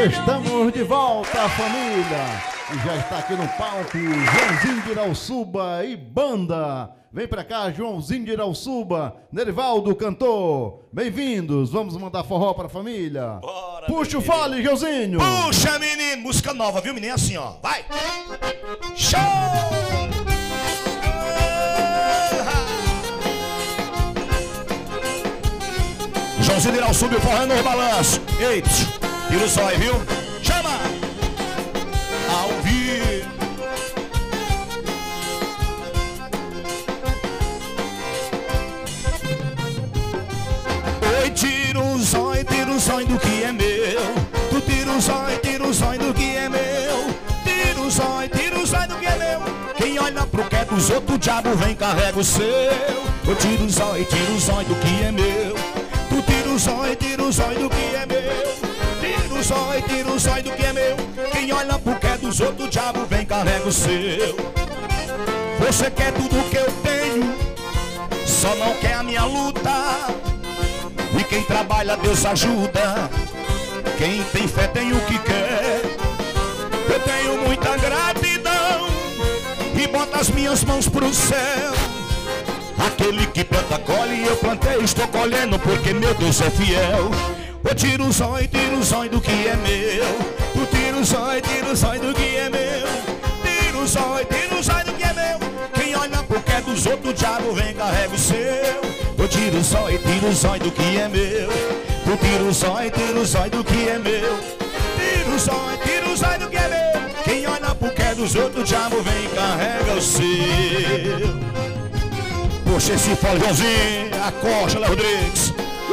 Estamos de volta, família. E já está aqui no palco Joãozinho de Irauçuba e banda. Vem pra cá, Joãozinho de Irauçuba, Nerivaldo, cantor. Bem-vindos, vamos mandar forró pra família. Bora, puxa o fole, Joãozinho. Puxa, menino, música nova, viu, menino? Assim, ó, vai. Show! Joãozinho de Irauçuba, forró no balanço. Ei, tira o zóio, viu? Chama! Ao vivo. Oi, tira o zóio do que é meu. Tu tira o zóio do que é meu. Tira o zóio do que é meu. Quem olha pro que é dos outros, o diabo vem carrega o seu. Eu tiro o zóio do que é meu. Tu tira o zóio do que é meu. Tira o zóio do que é meu. Quem olha pro que é dos outros, o diabo vem carrega o seu. Você quer tudo que eu tenho, só não quer a minha luta. E quem trabalha, Deus ajuda. Quem tem fé tem o que quer. Eu tenho muita gratidão e boto as minhas mãos pro céu. Aquele que planta colhe, eu plantei, estou colhendo, porque meu Deus é fiel. Eu tiro o zóio do que é meu. Tu tira o zóio do que é meu. Tira o zóio do que é meu. Quem olha pro que é dos outros, o diabo vem carrega o seu. Eu tiro o zóio do que é meu. Tu tira o zóio do que é meu. Tira o zóio do que é meu. Quem olha pro que é dos outros, o diabo vem carrega o seu. Poxa, esse fole, Joãozinho, a Costa, Léo Rodrigues.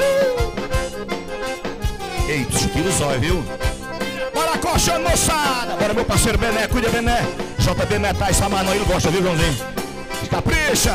Ei, tira o zóio, viu? Bora, Costa, moçada. Bora, meu parceiro Bené, cuida, Bené. JB Metais, Samanão, ele gosta, viu, Joãozinho? Capricha.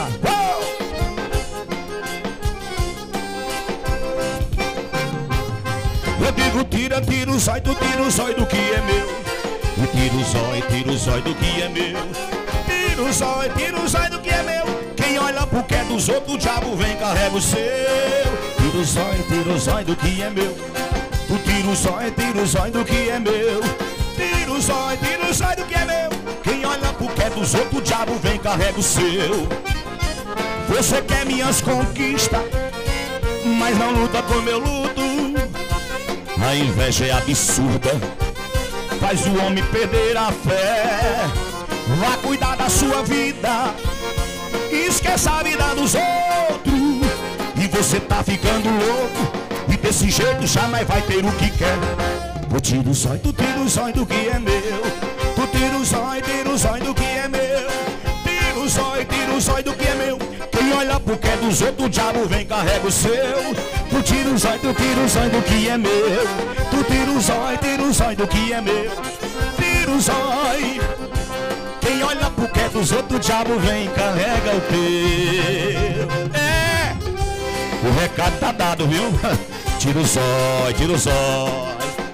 Eu digo, tira o zóio do que é meu. E tira o zóio do que é meu. Tira o zóio do que é meu. Quem olha pro que é dos outros, o diabo vem carrega o seu. Tira o zóio do que é meu. Tu tira o zóio do que é meu. Tira o zóio do que é meu. Quem olha pro que é dos outros, o diabo vem carrega o seu. Você quer minhas conquistas, mas não luta como eu luto. A inveja é absurda, faz o homem perder a fé. Vá cuidar da sua vida, esqueça a vida dos outros. E você tá ficando louco, e desse jeito jamais vai ter o que quer. Eu tiro o zóio, tu tira o zóio do que é meu. Tu tira o zóio do que é meu. Tira o zóio do que é meu. Quem olha pro que é dos outros, o diabo vem carrega o seu. Tu tira o zóio do que é meu. Tu tira o zóio do que é meu. Tira o zóio. Quem olha pro que é dos outros, o diabo vem carrega o teu. É, o recado tá dado, viu? Tira o zóio.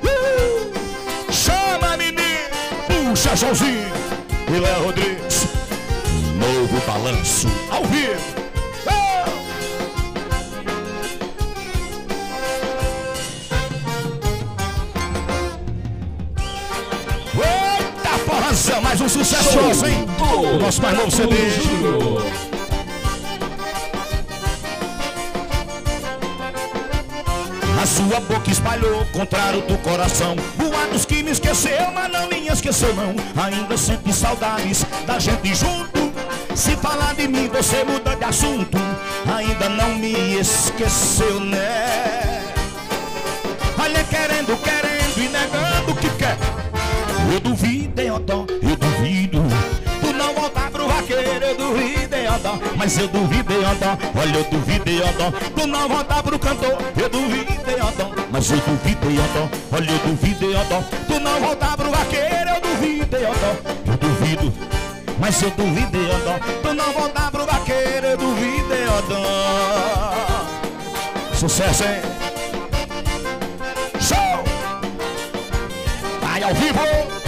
Chama, menino. Puxa, Joãozinho e Léo Rodrigues. Novo balanço ao vivo. Eita, forrazão, mais um sucesso nosso, hein? O nosso mais novo CD. A sua boca espalhou, contrário do coração. Boatos que me esqueceu, mas não me esqueceu não. Ainda sente saudades da gente junto. Se falar de mim, você muda de assunto. Ainda não me esqueceu, né? Olha, querendo e negando o que quer. Eu duvido, hein, Odó, eu duvido. Tu não voltar pro vaqueiro, eu duvido, hein, Odó. Mas eu duvido, hein, Odó, olha, eu duvido, hein, Odó. Tu não voltar pro cantor, eu duvido, hein, Odó. Mas eu duvido, hein, Odó, olha, eu duvido, hein, Odó. Tu não voltar pro vaqueiro, eu duvido, hein, Odó. Eu duvido, mas eu duvido, hein, Odó. Tu não voltar pro vaqueiro, eu duvido, hein, Odó. Sucesso, hein? Show! Vai ao vivo!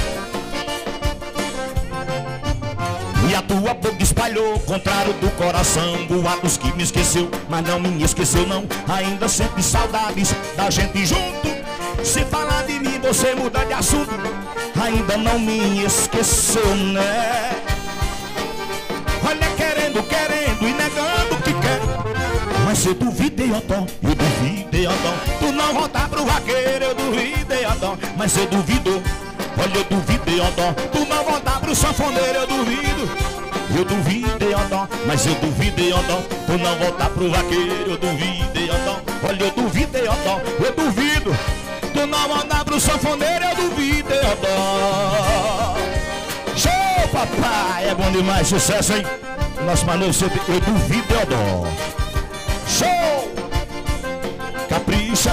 E a tua boca espalhou, contrário do coração. Boatos que me esqueceu, mas não me esqueceu não. Ainda sente saudades da gente junto. Se falar de mim, você muda de assunto, ainda não me esqueceu, né? Olha, querendo e negando que quer. Mas eu duvidei, Odó, eu duvidei, Odó. Tu não voltar pro vaqueiro, eu duvidei, Odó. Mas eu duvido, olha, eu duvidei, Odó. Tu não voltar pro sanfoneiro, eu duvido. Eu duvidei, Odó, mas eu duvidei, Odó. Tu não voltar pro vaqueiro, eu duvidei, Odó. Olha, eu duvidei, Odó, eu duvido. Tu não voltar pro sanfoneiro, eu duvidei, Odó. Show, papai, é bom demais, sucesso, hein? Nosso maneiro sempre, eu duvidei, Odó. Show! Capricha.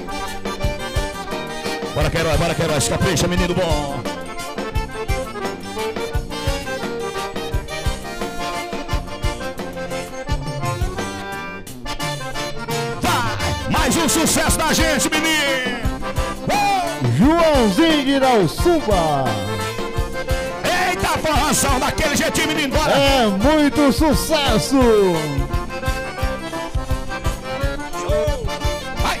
Bora, Queiroz, capricha, menino bom. Mais um sucesso da gente, menino! Joãozinho de Irauçuba! Eita, forração, daquele jeitinho, menino, bora! É muito sucesso! Show! Vai!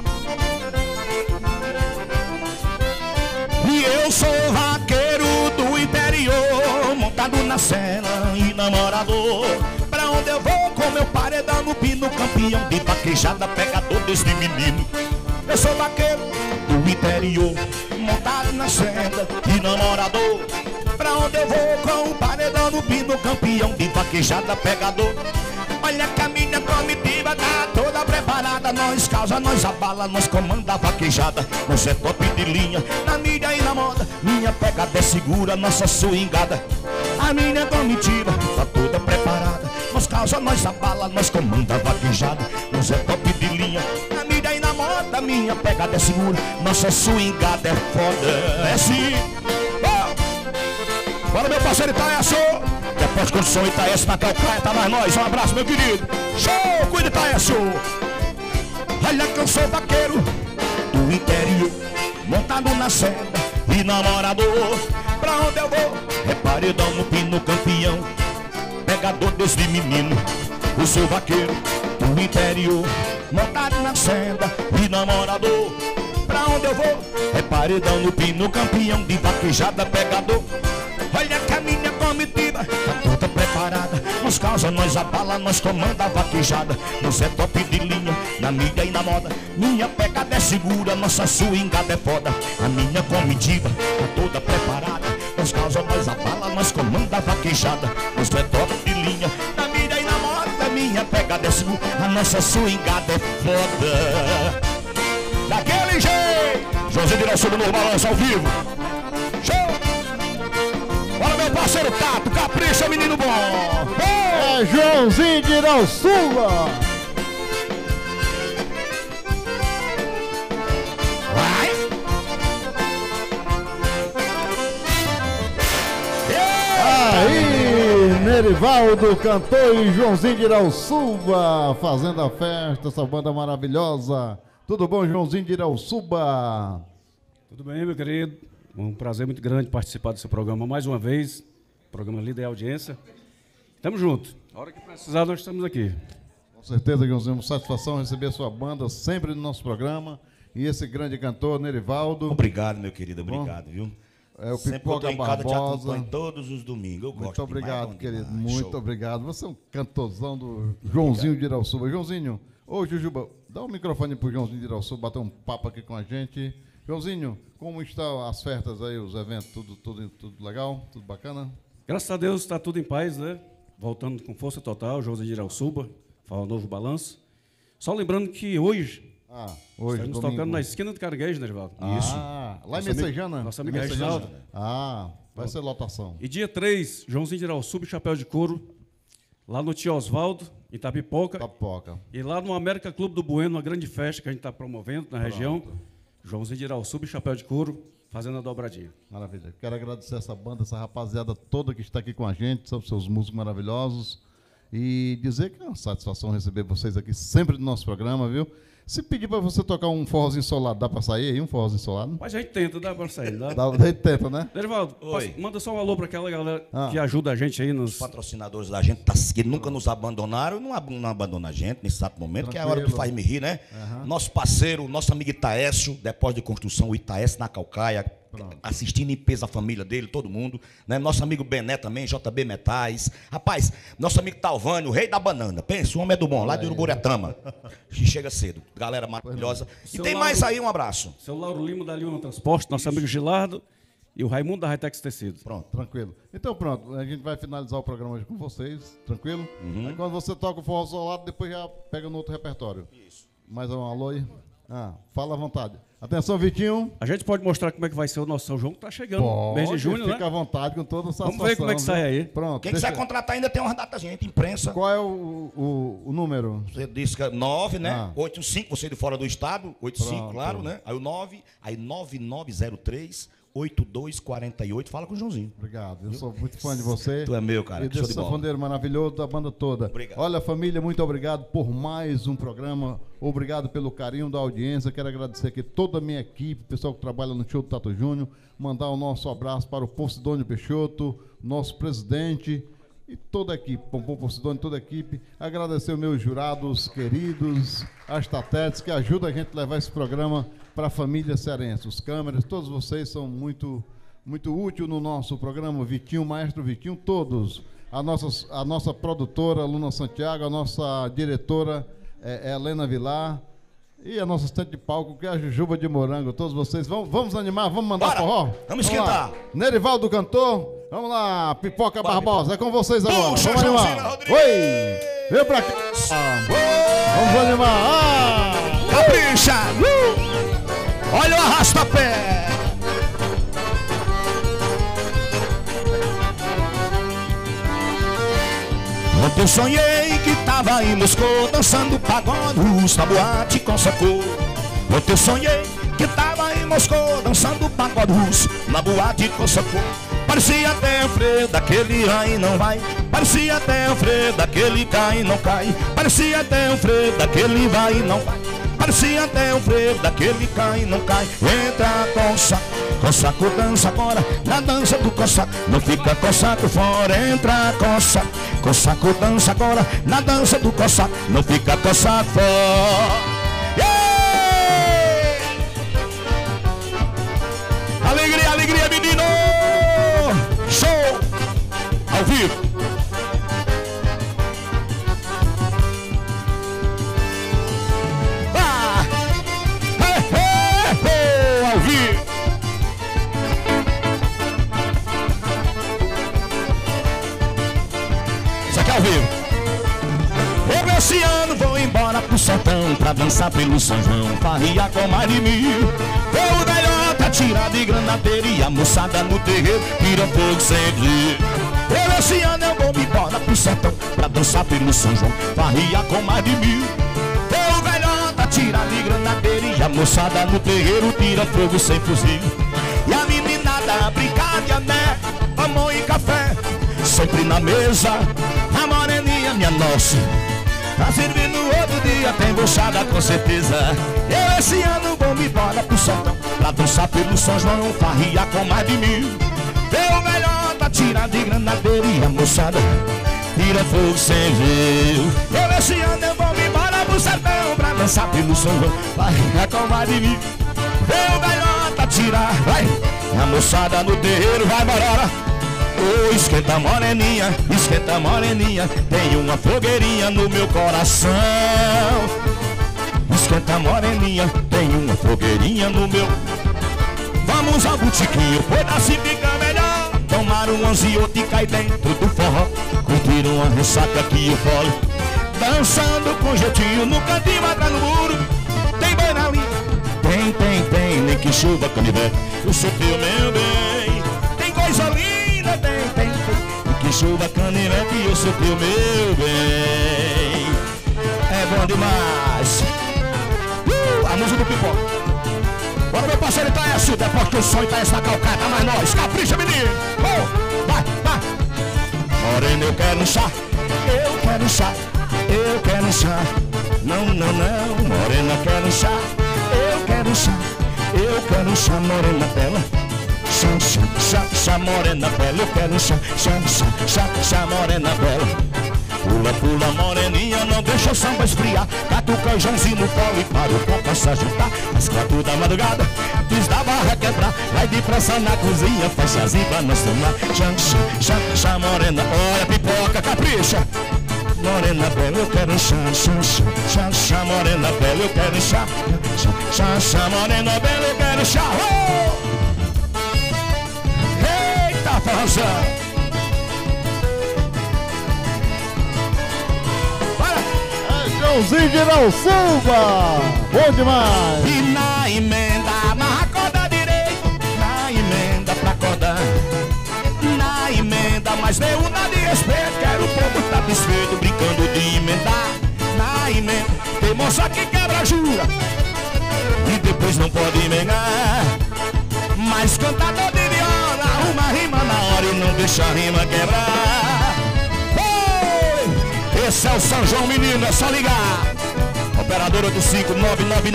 E eu sou vaqueiro do interior, montado na cela e namorador. Pra onde eu vou com meu paredão no pino, campeão de vaquejada, pegador desse menino. Eu sou vaqueiro do interior, montado na senda e namorador. Pra onde eu vou com o paredão no pino, campeão de vaquejada, pegador. Olha que a minha comitiva tá toda preparada. Nós causa, nós abala, nós comanda a vaquejada. Nós é top de linha, na mídia e na moda. Minha pegada é segura, nossa swingada. A minha comitiva tá toda preparada. Nós causa, nós abala, nós comanda a vaquejada. Nós é top de linha, na mídia e na moda. Minha pegada é segura, nossa swingada é foda. É sim. Oh! Bora, meu parceiro Itaécio. Depois com o som Itaécio na calcaia, tá mais nós. Um abraço, meu querido. Show, cuida, Itaécio. Olha que eu sou vaqueiro do interior, montado na senda e namorador. Pra onde eu vou? É paredão no pino, campeão, pegador desse menino. Eu sou vaqueiro do interior, montado na senda e namorador. Pra onde eu vou? É paredão no pino, campeão de vaquejada, pegador. Olha que a minha comitiva tá toda preparada. Nós causa, nós abala, nós comanda a vaquejada. Nós é top de linha, na mídia e na moda. Minha pegada é segura, nossa swingada é foda. A minha comitiva tá toda preparada. Nós causa, nós abala, nós comanda a vaquejada. Nós é top de linha, na mídia e na moda. Minha pegada é segura, a nossa swingada é foda. Daquele jeito, José de Irauçuba no balanço ao vivo. Olha, meu parceiro Tato, capricha, menino bom. É Joãozinho de Irauçuba. Vai. Aí, Nerivaldo cantou e Joãozinho de Irauçuba fazendo a festa, essa banda maravilhosa. Tudo bom, Joãozinho de Irauçuba? Tudo bem, meu querido? Um prazer muito grande participar desse programa mais uma vez. Programa Líder e Audiência. Estamos juntos. A hora que precisar, nós estamos aqui. Com certeza, Joãozinho, satisfação receber a sua banda sempre no nosso programa. E esse grande cantor, Nerivaldo. Obrigado, meu querido, obrigado, viu? É o sempre Pipoca em casa, te Barbosa. acompanho todos os domingos. Eu gosto Muito obrigado, demais, querido. demais. Muito Show. obrigado. Você é um cantorzão do Joãozinho de Irauçuba. Joãozinho, ô Jujuba, dá o microfone pro Joãozinho de Irauçuba, bater um papo aqui com a gente. Joãozinho, como estão as festas aí, os eventos, tudo legal? Tudo bacana? Graças a Deus está tudo em paz, né? Voltando com força total, José de Irauçuba, fala novo balanço. Só lembrando que hoje Hoje, estamos domingo. tocando na esquina do Caranguejo, né, Rivaldo? Isso. Lá em Nosso amigo- Messejana? nosso amigo Messejana. Reginaldo. Vai ser lotação. E dia 3, Joãozinho de Irauçuba e Chapéu de Couro, lá no Tio Osvaldo, em Itapipoca. Papoca. E lá no América Clube do Bueno, uma grande festa que a gente está promovendo na região. Joãozinho de Irauçuba e Chapéu de Couro, fazendo a dobradinha. Maravilha. Quero agradecer essa banda, essa rapaziada toda que está aqui com a gente, são seus músicos maravilhosos. E dizer que é uma satisfação receber vocês aqui sempre no nosso programa, viu? Se pedir pra você tocar um forrozinho solado, dá pra sair aí, um forrozinho solado? Mas a gente tenta, dá pra sair, dá? A gente tenta, né? Nerivaldo, manda só um alô pra aquela galera que ajuda a gente aí nos... Os patrocinadores da gente, que nunca nos abandonaram, não abandona a gente nesse exato momento, que é a hora do Faz Me Rir, né? Nosso parceiro, nosso amigo Itaécio, depósito de construção, o Itaécio na Calcaia, assistindo em peso a família dele, todo mundo, né? Nosso amigo Bené também, JB Metais. Rapaz, nosso amigo Talvânio, o rei da banana. Pensa, o homem é do bom, lá de Uruburetama. Chega cedo, galera maravilhosa. E tem mais aí, um abraço. Seu Lauro Lima da Lima Transporte, nosso amigo Gilardo e o Raimundo da Hightex Tecidos. Pronto, tranquilo. Então pronto, a gente vai finalizar o programa hoje com vocês, tranquilo? Aí quando você toca o forró solado, depois já pega no outro repertório. Isso. Mais um alô aí? Fala à vontade. Atenção, Vitinho. A gente pode mostrar como é que vai ser o nosso São João, que tá chegando, mês de junho, fica à vontade com toda a satisfação. Vamos ver como é que sai aí. Pronto. Quem quiser contratar ainda tem umas datas, gente, imprensa. Qual é o número? Você disse que é 9, né? 85, você de fora do estado, 85, Pronto. claro, né? Aí o 9, aí 9903 8248, fala com o Joãozinho. Obrigado, eu sou muito fã de você. Tu é meu, cara. E desse sanfoneiro maravilhoso da banda toda. Obrigado. Olha, família, muito obrigado por mais um programa. Obrigado pelo carinho da audiência. Quero agradecer aqui toda a minha equipe, pessoal que trabalha no show do Tato Júnior. Mandar o nosso abraço para o Posidônio Peixoto, nosso presidente e toda a equipe, Pompom Posidônio, toda a equipe. Agradecer os meus jurados queridos, as tatetes, que ajudam a gente a levar esse programa para a família cearense. Os câmeras, todos vocês são muito úteis no nosso programa. Vitinho, Maestro Vitinho, todos. A nossa produtora, Luna Santiago, a nossa diretora, Helena Vilar, e a nossa assistente de palco, que é a Jujuba de Morango. Todos vocês, vamos animar, vamos mandar forró? Vamos esquentar. Nerivaldo cantor, vamos lá, Pipoca Barbosa, é com vocês agora. Puxa, vamos animar. Oi, vem pra cá. Vamos animar. Capricha. Olha o arrasta-pé. Ontem eu sonhei que tava em Moscou dançando pagodos na boate com sacô. Ontem eu sonhei que tava em Moscou dançando pagodos na boate com sacô. Parecia até o freio daquele aí não vai. Parecia até o freio daquele cai e não cai. Parecia até o freio daquele vai e não vai. Parecia até o freio daquele cai e não cai. Entra com saco dança agora na dança do coçaco. Não fica com saco fora, entra com saco dança agora na dança do coçaco. Não fica com saco fora. Yeah! Alegria, alegria, menino! Show! Ao vivo! Ao vivo! Isso aqui é ao vivo. Eu esse ano vou embora pro sertão pra dançar pelo São João, farria com mais de 1000. Vou da ilhota, tirar de granadeira e a moçada no terreiro tira fogo sempre. Eu esse ano eu vou embora pro sertão pra dançar pelo São João, farria com mais de 1000. Vou da ilhota, tirar de granadeira e a moçada no terreiro tira fogo sem fuzil. E a meninada brincar de ané, amor e café, sempre na mesa, a moreninha minha nossa. Pra servir no outro dia tem buchada com certeza. Eu esse ano vou me embora pro sertão pra dançar pelo São João, farria com mais de 1000. Vê o melhor da tira de granadeira e a moçada tira fogo sem ver. Eu esse ano eu vou me embora pro sertão pra dançar pelo São João, farria com mais de 1000. Vê o melhor da tira, vai, a moçada no terreiro vai embora. Oh, esquenta moreninha, tem uma fogueirinha no meu coração. Esquenta moreninha, tem uma fogueirinha no meu. Vamos ao botiquinho, pois assim fica melhor. Tomar um anziote e cai dentro do forró. Curtir uma ressaca aqui eu falo. Dançando com jeitinho no cantinho atrás no muro. Tem boi na linha, tem, nem que chuva canivete. Eu sou teu, meu bem, tem coisa linda, tem, que chuva canivete, eu sou teu, meu bem. É bom demais. A música do Pipoca. Bora, meu parceiro Itaécio, depois que o sonho Itaécio na calcata, mas nós, capricha, menino. Vai. Morena, eu quero chá, eu quero chá. Não, não, não, morena quero chá. Eu quero chá, eu quero chá, morena bela. Chá, chá, chá, chá, morena bela. Eu quero chá, chá, chá, chá, chá, morena bela. Pula, pula, moreninha, não deixa o samba esfriar. Catuca o Joãozinho no colo e para o compasso ajudar. Às 4 da madrugada, diz da barra quebrar. Vai depressa na cozinha, faz chazinho pra nós tomar. Chá, chá, chá, chá, morena, olha pipoca, capricha. Morena bela, eu quero chá, chá, chá, chá, chá, morena bela, eu quero chá. Chá, chá, chá, morena bela, eu quero chá. Oh! Eita, forrozão! Joãozinho de Irauçuba, bom demais! E na emenda, amarra a corda direita. Na emenda pra acordar. Na emenda, mas nenhum nada de respeito. Quero o povo tá desfeito, brincando de emendar. Na emenda, tem moça que quebra jura e depois não pode emendar. Mas cantador de viola, arruma rima na hora e não deixa a rima quebrar. Esse é o São João, menino, é só ligar. Operadora do 5 999038248.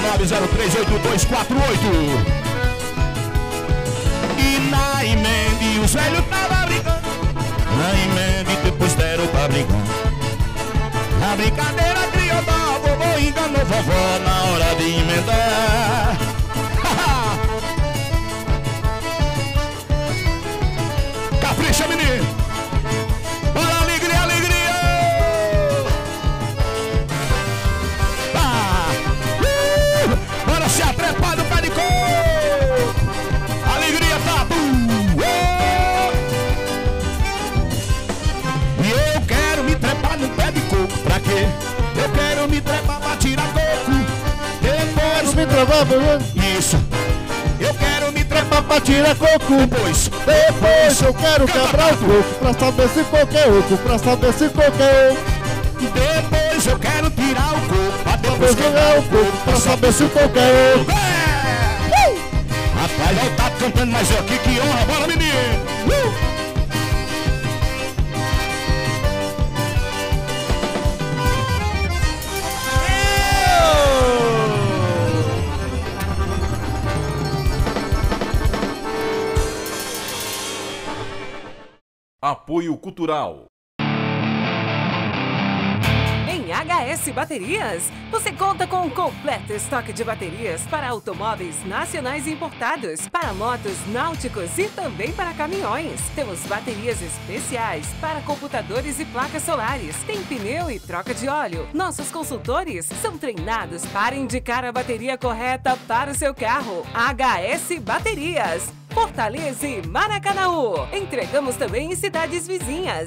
E na emenda, os velhos tava brincando. Na emenda, e depois deram pra brincar. A brincadeira criou dó, vovô enganou vovó na hora de emendar. Capricha, menino. Bora, alegria, alegria. Bora se atrepar no pé de coco. Alegria, tabu. E eu quero me trepar no pé de coco. Pra quê? Eu quero me trepar pra tirar coco. Depois Me trepar, isso. Eu quero me trepar pra tirar coco. Depois eu quero quebrar o coco pra saber se coco é oco, pra saber se coco é oco. Depois eu quero tirar o coco pra depois quebrar o coco pra saber se coco é oco. Rapaz, olha o Tato cantando mais eu aqui, que honra, bora menino! Apoio Cultural. Em HS Baterias, você conta com um completo estoque de baterias para automóveis nacionais e importados, para motos náuticos e também para caminhões. Temos baterias especiais para computadores e placas solares. Tem pneu e troca de óleo. Nossos consultores são treinados para indicar a bateria correta para o seu carro. HS Baterias. Fortaleza e Maracanaú. Entregamos também em cidades vizinhas.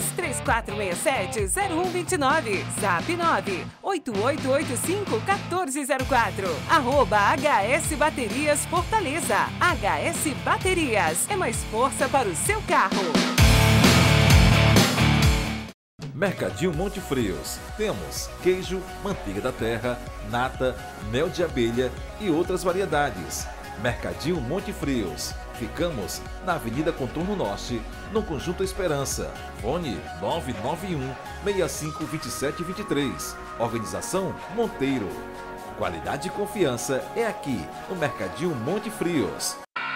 3467-0129. Zap 98885-1404. @HS Baterias Fortaleza. HS Baterias. É mais força para o seu carro. Mercadinho Monte Frios. Temos queijo, manteiga da terra, nata, mel de abelha e outras variedades. Mercadinho Monte Frios. Ficamos na Avenida Contorno Norte, no Conjunto Esperança. Fone 991-652723. Organização Monteiro. Qualidade e confiança é aqui, no Mercadinho Monte Frios.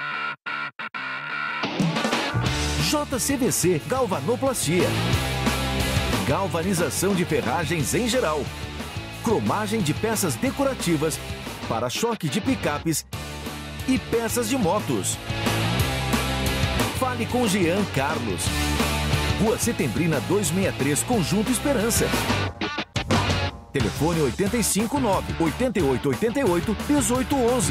JCVC Galvanoplastia. Galvanização de ferragens em geral. Cromagem de peças decorativas, para-choque de picapes e peças de motos. Fale com Jean Carlos. Rua Setembrina 263, Conjunto Esperança. Telefone 859-8888-1811.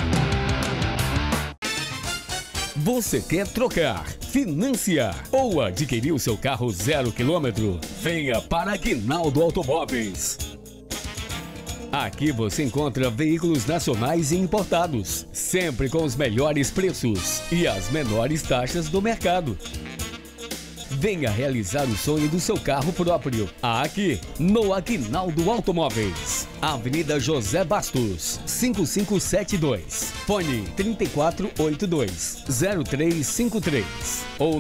Você quer trocar, financiar ou adquirir o seu carro 0 km? Venha para Aguinaldo Automóveis. Aqui você encontra veículos nacionais e importados, sempre com os melhores preços e as menores taxas do mercado. Venha realizar o sonho do seu carro próprio, aqui no Aguinaldo Automóveis. Avenida José Bastos, 5572. Fone 3482-0353 ou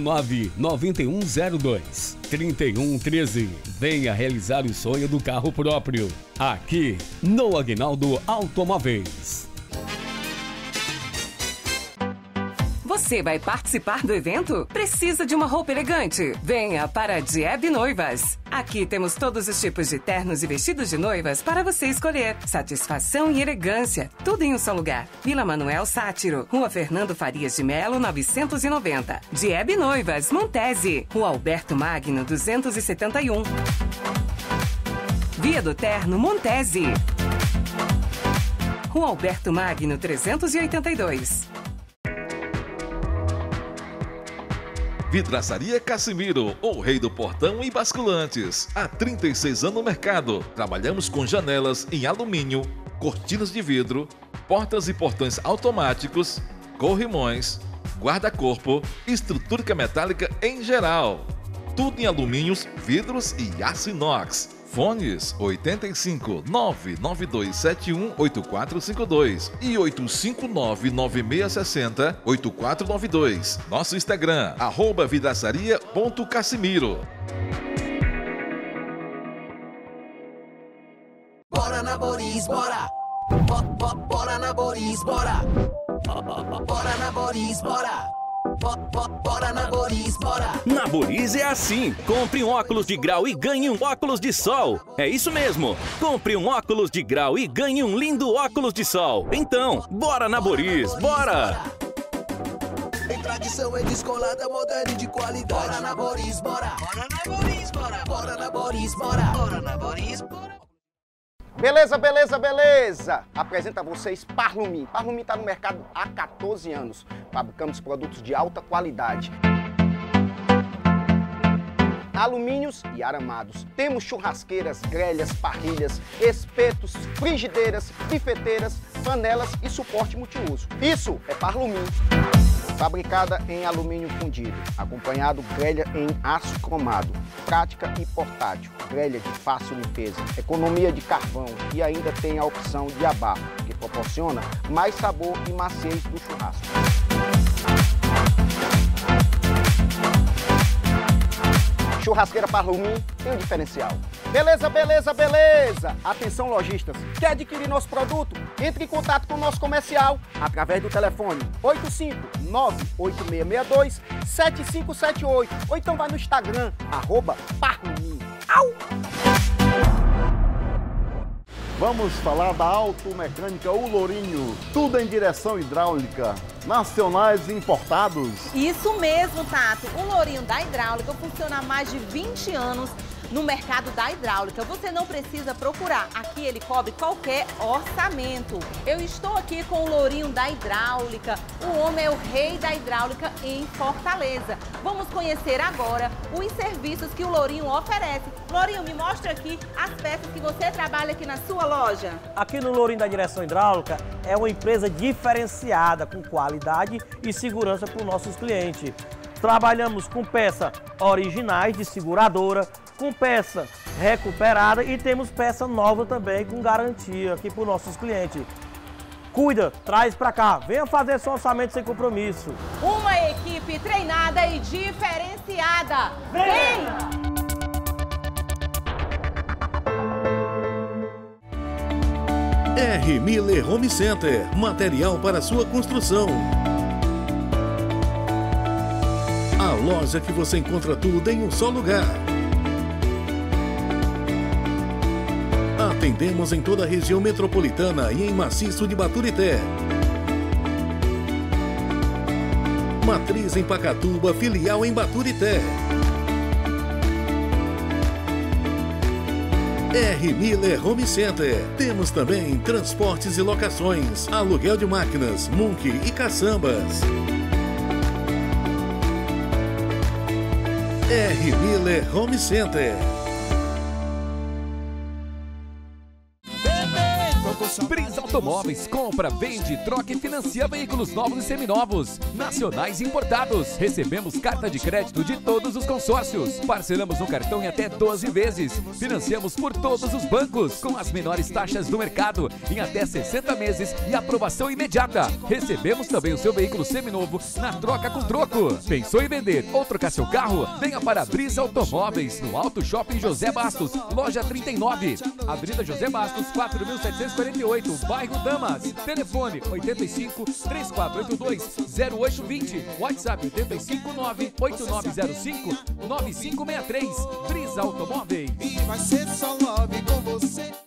99102-3113. Venha realizar o sonho do carro próprio. Aqui, no Aguinaldo Automóveis. Você vai participar do evento? Precisa de uma roupa elegante? Venha para a Dieb Noivas. Aqui temos todos os tipos de ternos e vestidos de noivas para você escolher. Satisfação e elegância, tudo em um só lugar. Vila Manuel Sátiro, Rua Fernando Farias de Melo, 990. Dieb Noivas, Montese, Rua Alberto Magno, 271. Via do Terno, Montese. Rua Alberto Magno, 382. Vidraçaria Casimiro, o rei do portão e basculantes. Há 36 anos no mercado. Trabalhamos com janelas em alumínio, cortinas de vidro, portas e portões automáticos, corrimões, guarda-corpo, estrutura metálica em geral. Tudo em alumínios, vidros e aço inox. Fones 85 99271 8452 e 859 9660 8492. Nosso Instagram, @vidraçaria.casimiro. Bora na Boris, bora! Bora na Boris, bora! Bora na Boris, bora! Bora na Boris, bora! Na Boris é assim, compre um óculos de grau e ganhe um óculos de sol. É isso mesmo, compre um óculos de grau e ganhe um lindo óculos de sol. Então, bora na Boris, bora! Em tradição é descolada, moderna e de qualidade. Bora na Boris, bora! Bora na Boris, bora! Bora na Boris, bora! Bora na Boris, bora! Beleza, beleza, beleza! Apresento a vocês Parlumim. Parlumim está no mercado há 14 anos. Fabricamos produtos de alta qualidade. Alumínios e aramados. Temos churrasqueiras, grelhas, parrilhas, espetos, frigideiras, bifeteiras, panelas e suporte multiuso. Isso é Parlumim. Fabricada em alumínio fundido, acompanhado grelha em aço cromado, prática e portátil, grelha de fácil limpeza, economia de carvão e ainda tem a opção de abafo, que proporciona mais sabor e maciez do churrasco. Churrasqueira Parlumim tem um diferencial. Beleza, beleza, beleza! Atenção lojistas, quer adquirir nosso produto? Entre em contato com o nosso comercial através do telefone 859-8662-7578 ou então vai no Instagram, @Parlumim. Au! Vamos falar da Automecânica O Lourinho. Tudo em direção hidráulica, nacionais e importados. Isso mesmo, Tato. O Lourinho da Hidráulica funciona há mais de 20 anos no mercado da hidráulica. Você não precisa procurar. Aqui ele cobre qualquer orçamento. Eu estou aqui com o Lourinho da Hidráulica. O homem é o rei da hidráulica em Fortaleza. Vamos conhecer agora os serviços que o Lourinho oferece. Lourinho, me mostra aqui as peças que você trabalha aqui na sua loja. Aqui no Lourinho da Direção Hidráulica é uma empresa diferenciada, com qualidade e segurança para os nossos clientes. Trabalhamos com peças originais de seguradora, com peça recuperada e temos peça nova também com garantia aqui para os nossos clientes. Cuida, traz para cá, venha fazer seu orçamento sem compromisso. Uma equipe treinada e diferenciada. Vem! R. Miller Home Center, material para sua construção. A loja que você encontra tudo em um só lugar. Atendemos em toda a região metropolitana e em Maciço de Baturité. Matriz em Pacatuba, filial em Baturité. R. Miller Home Center. Temos também transportes e locações, aluguel de máquinas, Munk e caçambas. R. Miller Home Center. Tô com Brisa Automóveis compra, vende, troca e financia veículos novos e seminovos, nacionais e importados. Recebemos carta de crédito de todos os consórcios. Parcelamos no cartão em até 12 vezes. Financiamos por todos os bancos, com as menores taxas do mercado, em até 60 meses e aprovação imediata. Recebemos também o seu veículo seminovo na troca com troco. Pensou em vender ou trocar seu carro? Venha para a Brisa Automóveis, no Auto Shopping José Bastos, loja 39, Avenida José Bastos, 4.748, bairro Damas. Telefone 85 3482 0820, WhatsApp 859 8905 9563. Brisa Automóveis. E vai ser só love com você.